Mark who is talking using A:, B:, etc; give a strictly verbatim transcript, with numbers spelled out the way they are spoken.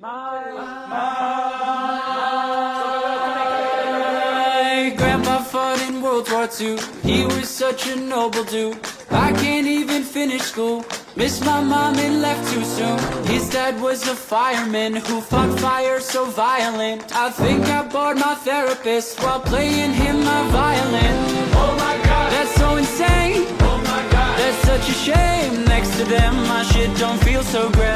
A: My grandpa fought in World War Two. He was such a noble dude. I can't even finish school. Missed my mom and left too soon. His dad was a fireman who fought fire so violent. I think I bored my therapist while playing him my violin. Oh my god, that's so insane. Oh my god, that's such a shame. Next to them my shit don't feel so great.